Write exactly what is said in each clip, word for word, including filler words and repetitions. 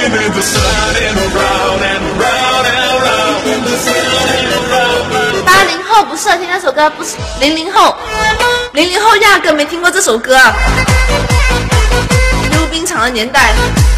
八零后不适合听那首歌，不是零零后，零零后压根没听过这首歌。溜冰场的年代。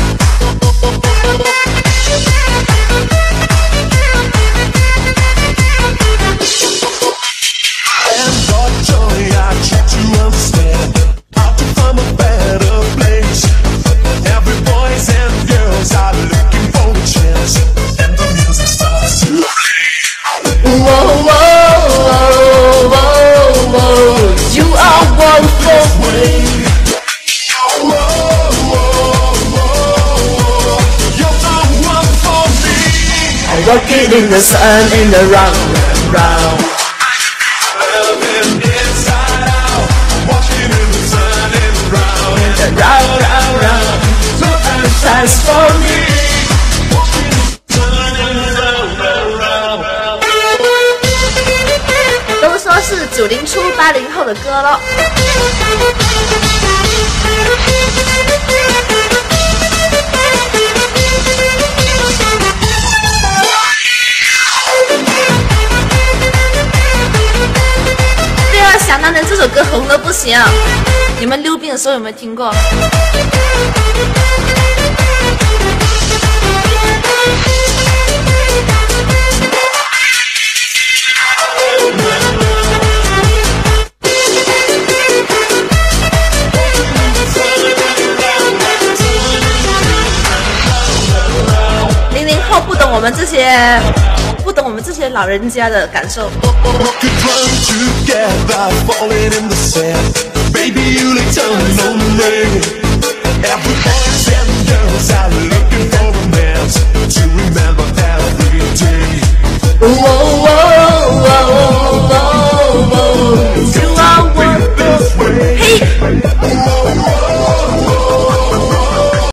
Walking in the sun in the round, round. Round, round, round. No time for me. 都说是九零初八零后的歌了。想当年这首歌红的不行，你们溜冰的时候有没有听过？零零后不懂我们这些。不懂我们这些老人家的感受。